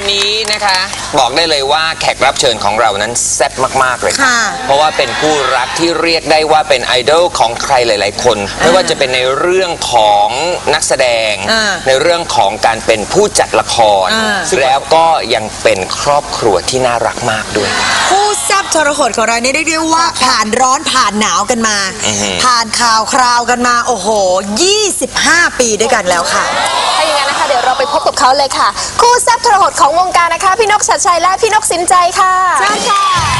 วันนี้นะคะบอกได้เลยว่าแขกรับเชิญของเรานั้นแซ่บมากๆเลยค่ะเพราะว่าเป็นคู่รักที่เรียกได้ว่าเป็นไอดอลของใครหลายๆคนไม่ว่าจะเป็นในเรื่องของนักแสดงในเรื่องของการเป็นผู้จัดละครแล้วก็ยังเป็นครอบครัวที่น่ารักมากด้วยคู่แซ่บทรหดของเรานี่ได้เรียกว่าผ่านร้อนผ่านหนาวกันมาผ่านข่าวคราวกันมาโอ้โห25 ปีด้วยกันแล้วค่ะถ้าอย่างนั้นนะคะเดี๋ยวเราไปพบกับเขาเลยค่ะคู่แซ่บทรหดของวงการนะคะพี่นกชัดชัยและพี่นกสินใจค่ะใช่ค่ะ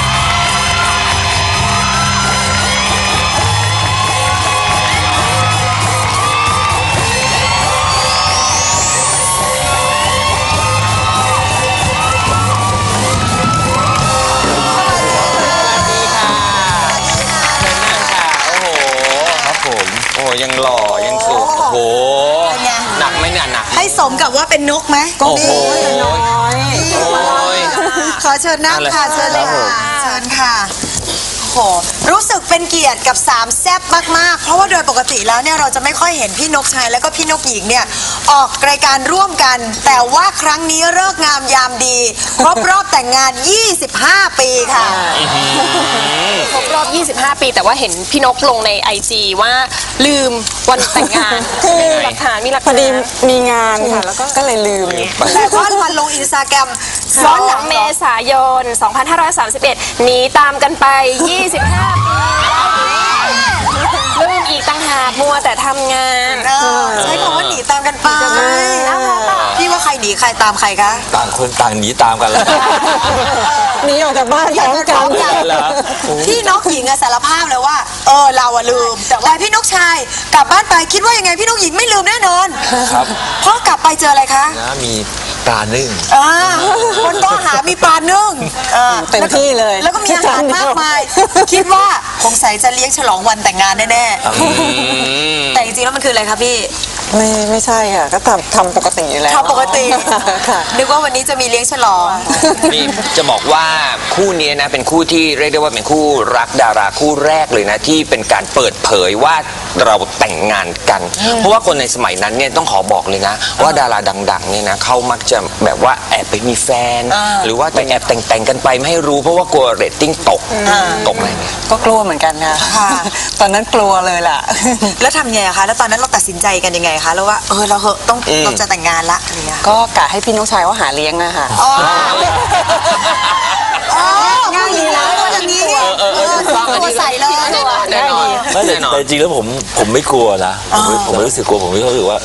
ยังหล่อยังสุขโอ้โหหนักไหมเนี่ยหนักให้สมกับว่าเป็นนกไหมก็ดีขอเชิญนั่งค่ะเชิญเลยค่ะเชิญค่ะโหรู้สึกเป็นเกียรติกับ3แซ่บมากๆเพราะว่าโดยปกติแล้วเนี่ยเราจะไม่ค่อยเห็นพี่นกชัยแล้วก็พี่นกหญิงเนี่ยออกรายการร่วมกันแต่ว่าครั้งนี้ฤกษ์งามยามดีครบรอบแต่งงาน25 ปีค่ะครบรอบ25 ปีแต่ว่าเห็นพี่นกลงใน IG ว่าลืมวันแต่งงานคือหลักฐานมีหลักฐานพอดีมีงานค่ะแล้วก็เลยลืมแต่ก็วันลงอินสตาแกรม 2 เมษายน 2531หนีตามกันไป25 ปีลืมอีกต่างหากมัวแต่ทำงานใช้คำว่าหนีตามกันไปพี่ว่าใครหนีใครตามใครคะต่างคนต่างหนีตามกันแล้วหนีออกจากบ้านพร้อมกันพี่นกหญิงสารภาพเลยว่าเราลืมแต่พี่นกชายกลับบ้านไปคิดว่ายังไงพี่นกหญิงไม่ลืมแน่นอนครับเพราะกลับไปเจออะไรคะมีปลานึ่งคนต้องหามีปลานึ่งเต็มที่เลยแล้วก็มีอาหารมากมายคิดว่าคงใส่จะเลี้ยงฉลองวันแต่งงานแน่ๆแต่จริงๆแล้วมันคืออะไรคะพี่ไม่ใช่ค่ะก็ทำปกติอยู่แล้วทำปกตินึกว่าวันนี้จะมีเลี้ยงฉลองนี่จะบอกว่าคู่นี้นะเป็นคู่ที่เรียกได้ว่าเป็นคู่รักดาราคู่แรกเลยนะที่เป็นการเปิดเผยว่าเราแต่งงานกันเพราะว่าคนในสมัยนั้นเนี่ยต้องขอบอกเลยนะว่าดาราดังๆเนี่ยนะเขามักจะแบบว่าแอบไปมีแฟนหรือว่าไปแอบแต่งกันไปไม่ให้รู้เพราะว่ากลัวเรตติ้งตกไหมก็กลัวเหมือนกันนะตอนนั้นกลัวเลยล่ะแล้วทำไงคะแล้วตอนนั้นเราตัดสินใจกันยังไงคะแล้วว่าเราจะแต่งงานละอะไรเงี้ยก็กะให้พี่นกชายว่าหาเลี้ยงนะคะง่ายดีนะอย่างนี้ตัวใส่เลยแน่นอนแต่จริงแล้วผมไม่กลัวนะผมไม่รู้สึกกลัวผมรู้สึกว่า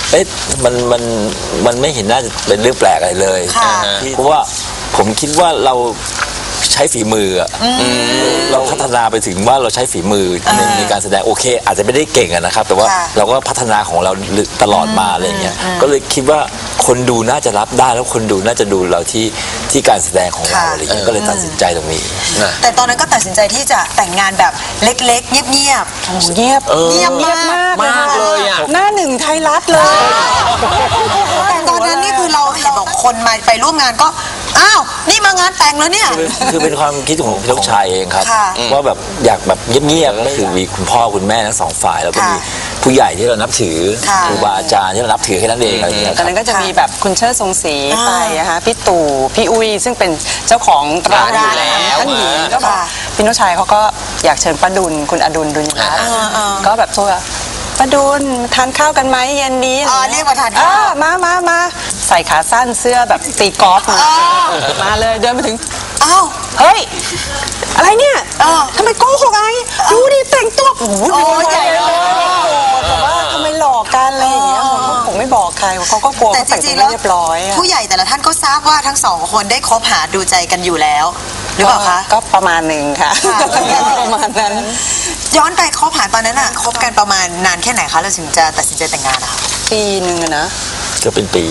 มันไม่เห็นน่าจะเป็นเรื่องแปลกอะไรเลยเพราะว่าผมคิดว่าเราใช้ฝีมือเราพัฒนาไปถึงว่าเราใช้ฝีมือในการแสดงโอเคอาจจะไม่ได้เก่งนะครับแต่ว่าเราก็พัฒนาของเราตลอดมาอะไรเงี้ยก็เลยคิดว่าคนดูน่าจะรับได้แล้วคนดูน่าจะดูเราที่การแสดงของเราอะไรเงี้ยก็เลยตัดสินใจตรงนี้แต่ตอนนั้นก็ตัดสินใจที่จะแต่งงานแบบเล็กๆเงียบเงียบมากเลยอ่ะหน้าหนึ่งไทยรัฐเลยแต่ตอนนั้นนี่คือเราเห็นบอกคนมาไปร่วมงานก็อ้าวนี่มางานแต่งแล้วเนี่ยคือเป็นความคิดของพี่ลูกชายเองครับว่าแบบอยากแบบเงียบๆก็คือมีคุณพ่อคุณแม่ทั้ง2 ฝ่ายแล้วก็มีผู้ใหญ่ที่เรานับถือครูบาอาจารย์ที่เรานับถือแค่นั้นเองอะไรอย่างเงี้ยตอนนั้นก็จะมีแบบคุณเชิดทรงศรีไปนะคะพี่ตู่พี่อุ้ยซึ่งเป็นเจ้าของร้านอยู่แล้วท่านหญิงก็บอกพี่นกชัยเขาก็อยากเชิญป้าดุลคุณอดุลดุลรัตน์ก็แบบโทรป้าดุลทานข้าวกันไหมเย็นนี้เรียกมาทานข้าวมาใส่ขาสั้นเสื้อแบบตีกอล์ฟมาเลยเดินมาถึงอ้าวเฮ้ยอะไรเนี่ยทำไมโกหกไอ้ดูดิแต่งตัวโอ้ใหญ่เลยแต่ว่าทำไมหลอกกันอะไรอย่างเงี้ยผมไม่บอกใครเขาก็กลัวแต่จริงๆแล้วเรียบร้อยผู้ใหญ่แต่ละท่านก็ทราบว่าทั้ง2 คนได้คบหาดูใจกันอยู่แล้วหรือเปล่าคะก็ประมาณหนึ่งค่ะประมาณนั้นย้อนไปคบหาตอนนั้นอะคบกันประมาณนานแค่ไหนคะเราถึงจะตัดสินใจแต่งงานอะปีนึงนะก็เป็นปี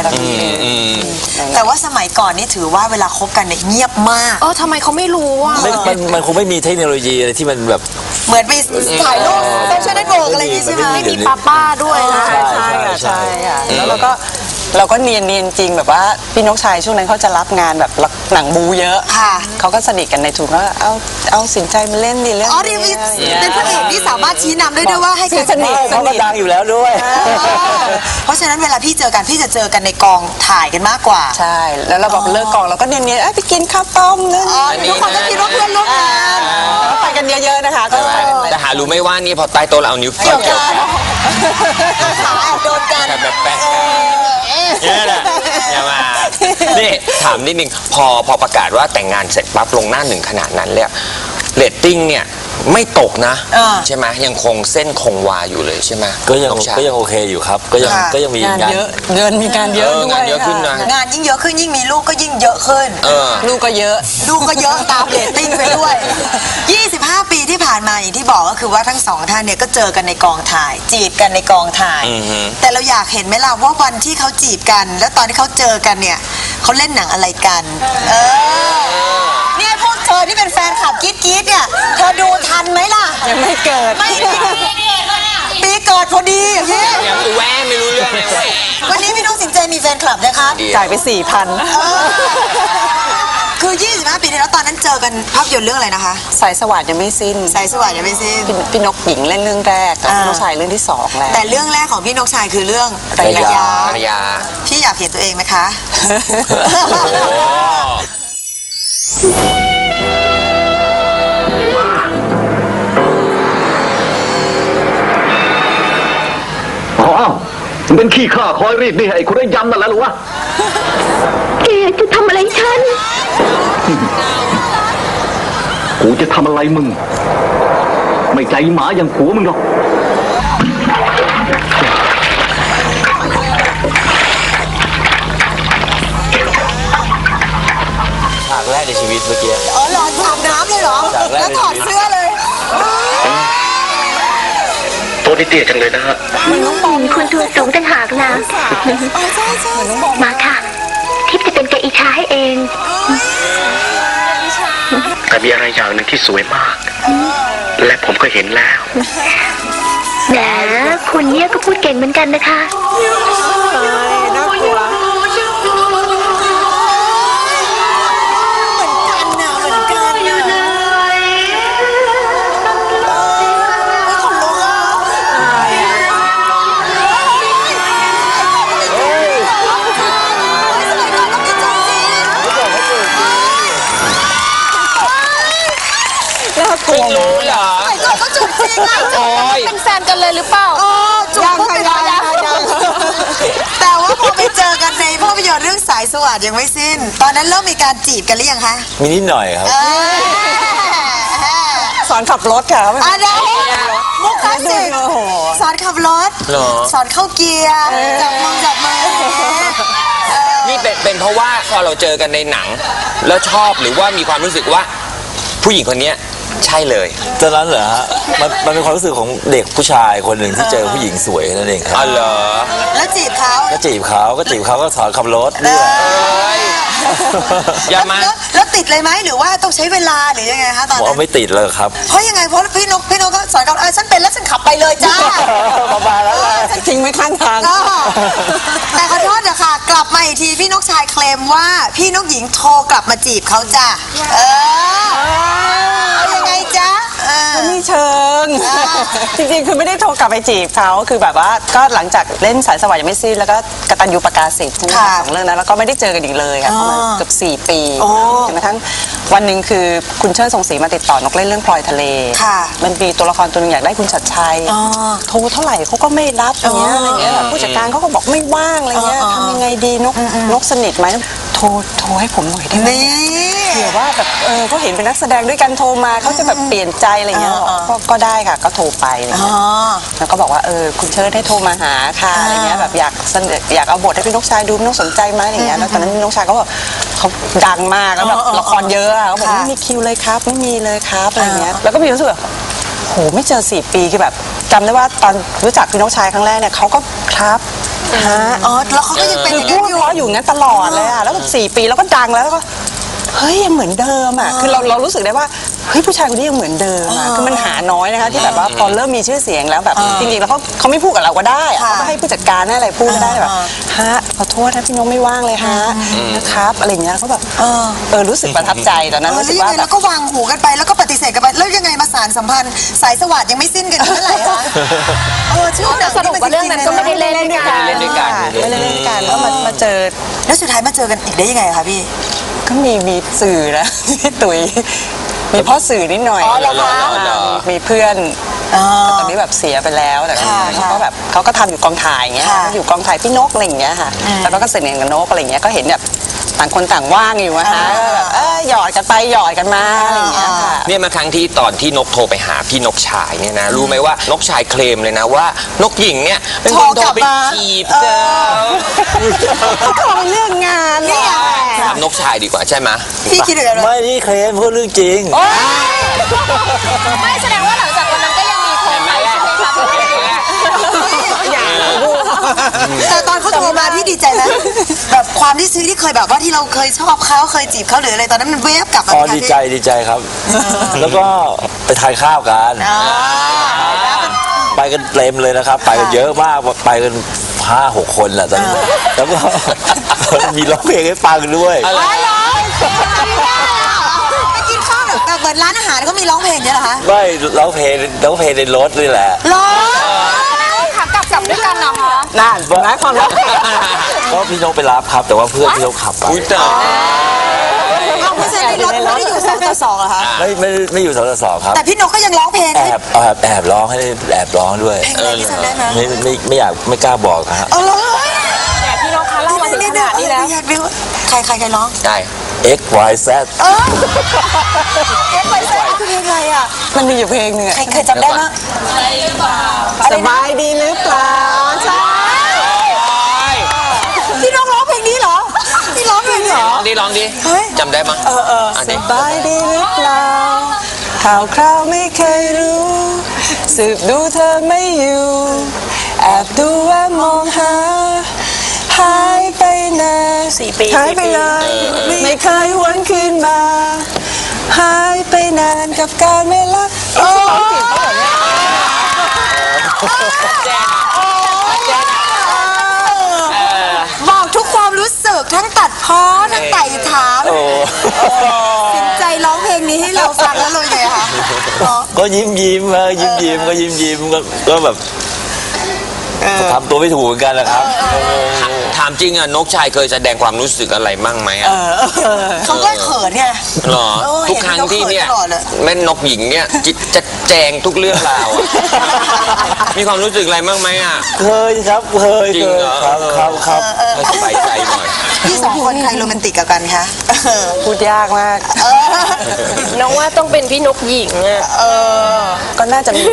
แต่ว่าสมัยก่อนนี่ถือว่าเวลาคบกันเนี่ยเงียบมากทำไมเขาไม่รู้อ่ะมันคงไม่มีเทคโนโลยีอะไรที่มันแบบเหมือนไปถ่ายรูปโซเชียลเน็ตเวิร์กอะไรอย่างงี้ใช่ไหมไม่มีป้าด้วยนะใช่ค่ะแล้วเราก็เราก็เนียนจริงแบบว่าพี่นกชัยช่วงนั้นเขาจะรับงานแบบหนังบูเยอะค่ะเขาก็สนิทกันในทุนก็เอาสินใจมาเล่นดิเรื่องอ๋อนี่เป็นพระเอกที่สามารถชี้นำได้ด้วยว่าให้ใครสนิทเขาก็ดังอยู่แล้วด้วยเพราะฉะนั้นเวลาพี่เจอกันพี่จะเจอกันในกองถ่ายกันมากกว่าใช่แล้วเราบอกเลิกกองเราก็เนียนๆไปกินข้าวต้มนั่นอ๋อทุกคนก็คิดว่าเพื่อนร่วมงานไปกันเยอะๆนะคะก็ไปกันแต่หารู้ไหม่ว่านี่พอใต้โต๊ะเราเอานิ้วเกี่ยวกันขาแอบโดนกันแบบแปะเนี่ยนะอย่ามานี่ถามนิดนึงพอประกาศว่าแต่งงานเสร็จปั๊บลงหน้าหนึ่งขนาดนั้นเลยเรตติ้งเนี่ยไม่ตกนะใช่ไหมยังคงเส้นคงวาอยู่เลยใช่ไหมก็ยังโอเคอยู่ครับก็ยังมีงานงานเยอะเงินมีการเยอะด้วยงานเยอะขึ้นนะงานยิ่งเยอะขึ้นยิ่งมีลูกก็ยิ่งเยอะขึ้นลูกก็เยอะลูกก็เยอะตามเรตติ้งไปด้วย 25 ปีที่ผ่านมาอย่างที่บอกก็คือว่าทั้งสองท่านเนี่ยก็เจอกันในกองถ่าย จีบกันในกองถ่าย แต่เราอยากเห็นไหมล่ะว่าวันที่เขาจีบกัน แล้วตอนที่เขาเจอกันเนี่ยเขาเล่นหนังอะไรกันเนี่ยพวกเธอที่เป็นแฟนคลับกรี๊ดเนี่ยเธอดูทันไหมล่ะยังไม่เกิดไม่ทันปีเกิดพอดีอย่างนี้ยังแวะไม่รู้เรื่องเลยวันนี้พี่น้องสินใจมีแฟนคลับนะคะจ่ายไป 4,000 คือ 25 ปีที่แล้วตอนนั้นเจอกันภาพยนตร์เรื่องอะไรนะคะสายสวัสดิ์ยังไม่สิ้นสายสว่างยังไม่สิ้นพี่นกหญิงเล่นเรื่องแรกแต่พี่นกชายเรื่องที่2แล้วแต่เรื่องแรกของพี่นกชายคือเรื่องระยะภรรยาพี่อยากเห็นตัวเองไหมคะอ้าวมันเป็นขี้ข้าคอยรีดนี่ไอ้คนได้ยำนั่นแหละหรือวะแกจะทำอะไรฉันกูจะทำอะไรมึง ไม่ใจหมาอย่างผัวมึงหรอกฉากแรกในชีวิตเมื่อกี้อ๋อหลอนอาบน้ำเลยเหรอจากแรกแล้วถอดเสื้อเลยโต๊ะนี่เตี้ยจังเลยนะฮะคุณตัวสูงต่างหากนะ มาค่ะ ทิพย์จะเป็นแกอิชาให้เองแต่มีอะไรอย่างหนึ่งที่สวยมาก และผมก็เห็นแล้วแหมคุณเนี่ยก็พูดเก่งเหมือนกันนะคะน่ากลัวเหมือนกันรู้เหรอสมัยก่อนก็จูบจริงอะโอ้ยเป็นแฟนกันเลยหรือเปล่าจูบปุ๊บเป็นระยะแต่ว่าพอไปเจอกันในภาพยนตร์เรื่องสายสวัสดิ์ยังไม่สิ้น ตอนนั้นเริ่มมีการจีบกันหรือยังคะมีนิดหน่อยครับสอนขับรถค่ะอันนั้นมุกคลาสสิกโอ้โหสอนขับรถเหรอสอนเข้าเกียร์จับมือนี่เป็นเพราะว่าพอเราเจอกันในหนัง แล้วชอบหรือว่ามีความรู้สึกว่า ผู้หญิงคนเนี้ยใช่เลยตอนนั้นเหรอฮะมันเป็นความรู้สึกของเด็กผู้ชายคนหนึ่งที่เจอผู้หญิงสวยนั่นเองครับอ๋อเหรอแล้วจีบเขาก็จีบเขาก็สอนขับรถด้วยอย่ามาแล้วติดเลยไหมหรือว่าต้องใช้เวลาหรือยังไงคะตอนผมนั้นว่าไม่ติดเลยครับเพราะยังไงเพราะพี่นกก็สอนกับฉันเป็นแล้วฉันขับไปเลยจ้าประมาณแล้วแหละทิ้งไว้ข้างทางแต่ขอโทษนะคะกลับมาอีกทีพี่นกชายเคลมว่าพี่นกหญิงโทรกลับมาจีบเขาจ้ะเอายังไงจ๊ะไม่เชิง จริงๆ คือไม่ได้โทรกลับไปจีบเขาคือแบบว่าก็หลังจากเล่นสายสวรรค์ยังไม่สิ้นแล้วก็กตัญญูประกาศิษย์ทั้งค่ะสองเรื่องนั้นแล้วก็ไม่ได้เจอกันอีกเลยค่ะประมาณเกือบ4 ปีโอ้จนกระทั่งวันหนึ่งคือคุณเชิดทรงศรีมาติดต่อนกเล่นเรื่องพลอยทะเลค่ะมันมีตัวละครตัวหนึงอยากได้คุณชัดชัยอ๋อโทรเท่าไหร่เขาก็ไม่รับอย่างเงี้ยอะไรเงี้ยผู้จัดการเขาก็บอกไม่ว่างอะไรเงี้ยทำยังไงดีนกสนิทไหมโทรให้ผมหน่อยได้ไหมนี่เผื่อว่าแบบเขาเห็นเป็นนักแสดงด้วยกันโทรมาเขาจะแบบเปลี่ยนใจอะไรเงี้ยก็ได้ค่ะก็โทรไปอะไรเงี้ยแล้วก็บอกว่าคุณเชิดให้โทรมาหาค่ะอะไรเงี้ยแบบอยากเอาบทให้พี่นกชายดูพี่นกสนใจไหมอะไรเงี้ยแล้วตอนนั้นพี่นกชายก็บอกเขาดังมากแล้วแบบละครเยอะอะเขาบอกไม่มีคิวเลยครับไม่มีเลยครับอะไรเงี้ยแล้วก็มีรู้สึกแบบโหไม่เจอ4 ปีคือแบบจำได้ว่าตอนรู้จักพี่นกชายครั้งแรกเนี่ยเขาก็ครับฮะอ๋อแล้วเขาก็ยังเป็นคืออย่างพูนั้นอยู่ดเพราะอยู่งั้นตลอดเลยอะแล้วแบบ4 ปีแล้วก็ดังแล้วก็เฮ้ยยังเหมือนเดิมอ่ะคือเรารู้สึกได้ว่าเฮ้ยผู้ชายคนนี้ยังเหมือนเดิมอ่ะคือมันหาน้อยนะคะที่แบบว่าพอเริ่มมีชื่อเสียงแล้วแบบจริงๆแล้วเขาไม่พูดกับเราก็ได้อะเขาก็ให้ผู้จัดการให้อะไรพูดก็ได้แบบฮะขอโทษนะพี่นกไม่ว่างเลยฮะนะครับอะไรอย่างเงี้ยเขาแบบรู้สึกประทับใจตอนนั้นรู้สึกว่าแล้วก็วางหูกันไปแล้วก็ปฏิเสธกันไปแล้วยังไงมาสานสัมพันธ์สายสวัสดิ์ยังไม่สิ้นกันเมื่อไหร่คะชื่อหนังสรุปว่าเรื่องนั้นก็ไม่ได้เล่นด้วยกันเล่นด้วยกันไม่ได้เล่นกันแล้วมาเจอแล้วสุดท้ายมาเจอกันอีกได้ยังไงคะพี่ก็มีสื่อนะ พี่ตุ๋ยมีพ่อสื่อนิดหน่อยมีเพื่อนตอนนี้แบบเสียไปแล้วแต่เขาก็แบบเขาก็ทำอยู่กองถ่ายอย่างเงี้ยอยู่กองถ่ายพี่นกอะไรอย่างเงี้ยค่ะแล้วก็สนิทกับนกอะไรอย่างเงี้ยก็เห็นแบบต่างคนต่างว่างอยู่นะคะแบบหยอดกันไปหยอดกันมาอะไรอย่างเงี้ยค่ะเนี่ยมาครั้งที่ตอนที่นกโทรไปหาพี่นกชายเนี่ยนะรู้ไหมว่านกชายเคลมเลยนะว่านกหญิงเนี่ยเป็นคนโทรไปจีบเจ้าขอเรื่องงานเนี่ยถามนกชายดีกว่าใช่ไหมพี่คิดอะไรไม่นี่เคลมพูดเรื่องจริงไม่แสดงว่าหลังจากวันนั้นก็ยังมีโทรไปใช่ไหมคะแต่ตอนเขาโทรมาพี่ดีใจไหมแบบความที่ซื้อที่เคยแบบว่าที่เราเคยชอบเขาเคยจีบเขาหรืออะไรตอนนั้นมันเวฟกลับมาดีใจครับ แล้วก็ไปทานข้าวกันไปกันเต็มเลยนะครับ ไปกันเยอะมากไปกัน5-6 คนแหละตอนนั้นแล้วก็มีร้องเพลงให้ฟังด้วยไปกินข้าวแบบเหมือนร้านอาหารเขามีร้องเพลงเนี่ยเหรอคะไม่ร้องเพลงในรถนี่แหละร้องขับกลับด้วยกันเหรอคะนั่นหมายความว่าก็พี่นกไปรับครับแต่ว่าเพื่อนพี่นกขับไปเอาผู้ชายในรถไม่ได้อยู่2:2เหรอคะไม่อยู่2:2ครับแต่พี่นกก็ยังร้องเพลงแอบร้องให้แอบร้องด้วยพี่จำได้ไหมไม่อยากไม่กล้าบอกฮะแต่พี่นกคะเล่ามาถึงขนาดนี้แล้วใครร้องได้ XYZ XYZ คือเพลงอะไรอ่ะมันมีอยู่เพลงหนึ่งใครเคยจำได้มั้ยสบายดีหรือเปล่าใช่พี่นกร้องเพลงนี้เหรอพี่ร้องเพลงเหรอลองดิจำได้มั้ยสบายดีหรือเปล่าข่าวคราวไม่เคยรู้สืบดูเธอไม่อยู่แอบดูแวะมองหาหายไปนาน 4 ปีหายไปเลยไม่เคยหวนคืนมาหายไปนานกับการเวลาบอกทุกความรู้สึกทั้งตัดพ้อทั้งไต่ถามสินใจร้องเพลงนี้ให้เราฟังแล้วเลยไงคะก็ยิ้มก็แบบทำตัวไม่ถูกเหมือนกันแหละครับถามจริงอ่ะนกชายเคยแสดงความรู้สึกอะไรมั่งไหมอ่ะเขาก็เขินไงหรอทุกครั้งที่เนี่ยแม่นกหญิงเนี่ยจะแจงทุกเรื่องราวมีความรู้สึกอะไรมั่งไหมอ่ะเคยครับจริงเหรอครับให้สบายใจหน่อยพี่2 คนใครโรแมนติกกับกันคะพูดยากมากน้องว่าต้องเป็นพี่นกหญิงอ่ะก็น่าจะมี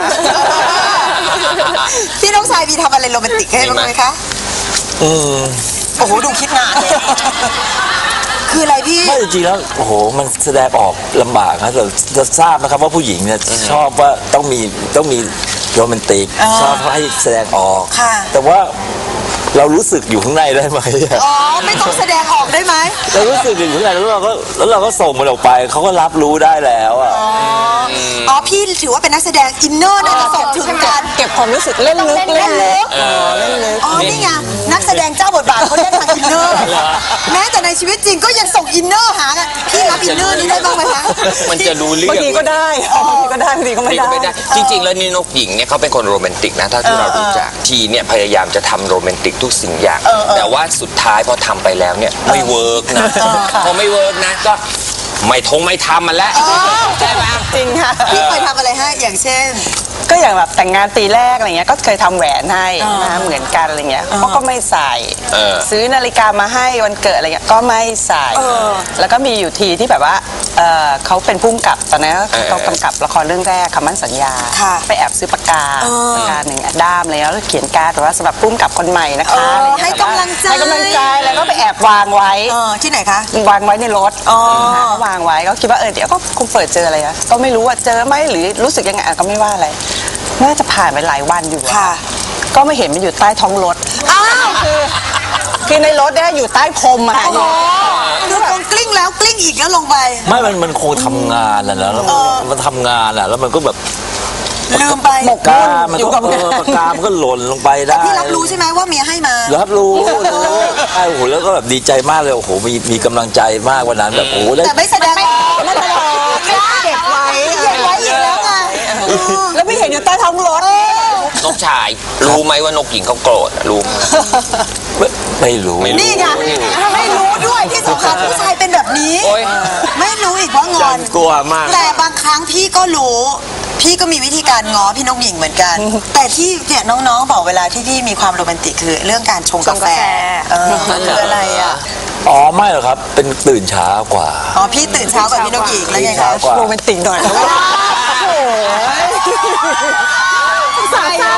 พี่นกชายมีทำอะไรโรแมนติกให้บ้างไหมคะโอ้โหดูคิดนานเลยคืออะไรพี่ไม่จริงๆแล้วโอ้โหมันแสดงออกลำบากครับจะทราบนะครับว่าผู้หญิงเนี่ยชอบว่าต้องมีโรแมนติกชอบให้แสดงออกแต่ว่าเรารู้สึกอยู่ข้างในได้ไหมไม่ต้องแสดงออกได้ไหมเรารู้สึกอยู่ข้างในแล้วเราก็ส่งมันออกไปเขาก็รับรู้ได้แล้วพี่ถือว่าเป็นนักแสดงอินเนอร์น่าจะส่งถึงการเก็บความรู้สึกเล่นลึกนี่ไงนักแสดงเจ้าบทบาทเขาเล่นทางอินเนอร์แม้แต่ในชีวิตจริงก็ยังส่งอินเนอร์หาพี่รับอินเนอร์นี้ได้บ้างไหมคะมันจะดูเรื่องบางทีก็ได้บางทีก็ไม่ได้จริงๆแล้วนี่นกหญิงเนี่ยเขาเป็นคนโรแมนติกนะถ้าที่เรารู้จักทีเนี่ยพยายามจะทำโรแมนติกทุกสิ่งอย่างแต่ว่าสุดท้ายพอทำไปแล้วเนี่ยไม่เวิร์กนะพอไม่เวิร์กนะก็ไม่ทำมันแล้วใช่ไหมจริงค่ะพี่เคยทำอะไรให้อย่างเช่นก็อย่างแบบแต่งงานปีแรกอะไรเงี้ยก็เคยทำแหวนให้นะเหมือนกันอะไรเงี้ยเขาก็ไม่ใส่ซื้อนาฬิกามาให้วันเกิดอะไรเงี้ยก็ไม่ใส่แล้วก็มีอยู่ทีที่แบบว่าเขาเป็นผู้กำกับตอนนั้นเขากำกับละครเรื่องแรกคำมั่นสัญญาไปแอบซื้อปากกาหนึ่งด้ามเลยแล้วเขียนการ์ดว่าสำหรับผู้กำกับคนใหม่นะคะให้กำลังใจแล้วก็ไปแอบวางไว้ที่ไหนคะวางไว้ในรถวางไว้ก็คิดว่าเดี๋ยวก็คงเปิดเจออะไรนะก็ไม่รู้ว่าเจอไหมหรือรู้สึกยังไงก็ไม่ว่าอะไรน่าจะผ่านไปหลายวันอยู่ค่ะก็ไม่เห็นมันอยู่ใต้ท้องรถอ้าวคือในรถเนี่ยอยู่ใต้พรมอะค่ะคือคงกลิ้งแล้วกลิ้งอีกแล้วลงไปไม่มันคงทำงานนะแล้วมันทำงานอะแล้วมันก็แบบลืมไปหมกกามุ่นมันอยู่ก็กับงานปากกามันก็หล่นลงไปได้พี่รับรู้ใช่ไหมว่าเมียให้มารับรู้ใช่โอ้โหแล้วก็แบบดีใจมากเลยโอ้โหมีกำลังใจมากวันนั้นแบบโอ้โหได้แต่ไม่แสดงออกไม่แสดงออกเก็บไว้เก็บไว้อีกแล้วไงแล้วไม่เห็นอยู่ใต้ท้องรถนกชายรู้ไหมว่านกหญิงเขาโกรธรู้ไหมไม่รู้นี่ไงไม่รู้ด้วยที่สำคัญผู้ชายเป็นแบบนี้โอ๊ยไม่รู้อีกว่างอนกลัวมากแต่บางครั้งพี่ก็รู้ พี่ก็มีวิธีการง้อพี่นกหญิงเหมือนกัน แต่ที่เนี่ยน้องๆบอกเวลาที่พี่มีความโรแมนติกคือเรื่องการชงกาแฟคืออะไรอ่ะอ๋อไม่หรอกครับเป็นตื่นเช้ากว่าอ๋อพี่ตื่นเช้ากว่าพี่นกหญิงแล้วไงเช้าคะกว่าโรแมนติกหน่อยนะสาย